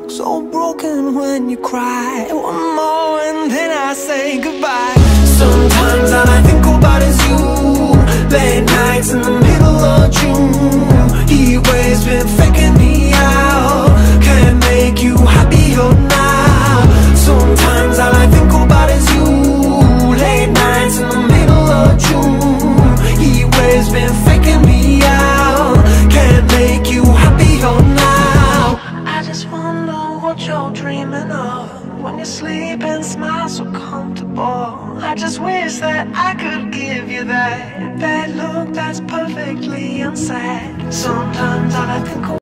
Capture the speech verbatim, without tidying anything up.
so broken when you cry. One more and then I say goodbye. Sometimes all I think about is you. Late nights in the middle of June. Heat waves been faking me out. Can't make you happier now. Sometimes all I think about is you. Late nights in the middle of June. Heat waves been faking me out. Can't make you happier now. I just wonder what you're dreaming of when you sleep and smile so comfortable. I just wish that I could give you that that look that's perfectly unsaid. Sometimes all I think